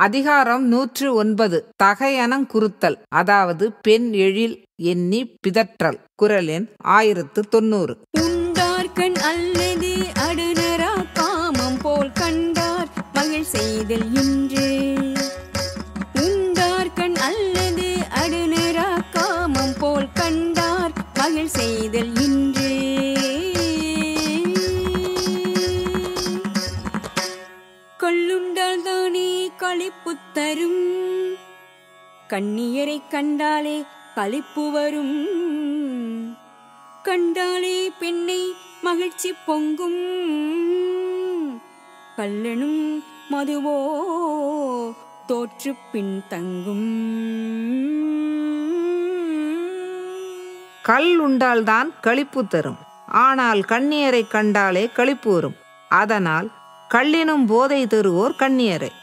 அதிகாரம் 109 தகையனங் குறுத்தல், அதாவது பெண் எழில் எண்ணி பிதற்றல். குறள் எண் 1090. உண்டார்கண் அல்லது அடுநரா காமம் போல் கண்டார் மகிழ் செய்தல் இன்று. உண்டார்கண் அல்லது அடுநரா காமம் போல் கண்டார் மகிழ் செய்தல் இன்று. கள்ளுண்டால் தானே களிப்பு தரும், கண்ணியரை கண்டாலே களிப்பு வரும். கண்டாலே பெண்ணை மகிழ்ச்சி பொங்கும், கள்ளனும் மதுவோ தோற்று பின் தங்கும். கல் உண்டால்தான் களிப்பு தரும், ஆனால் கண்ணியரை கண்டாலே களிப்பு வரும். அதனால் கள்ளினும் போதை தருவோர் கண்ணியரே.